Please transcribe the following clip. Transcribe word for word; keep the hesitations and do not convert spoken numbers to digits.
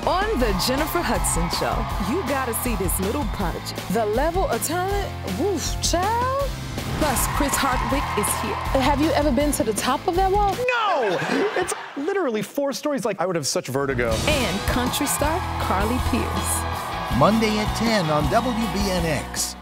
On the Jennifer Hudson Show, you gotta see this little prodigy. The level of talent, woof, child. Plus, Chris Hardwick is here. Have you ever been to the top of that wall? No! It's literally four stories. Like, I would have such vertigo. And country star CARLY PEARCE. Monday at ten on W B N X.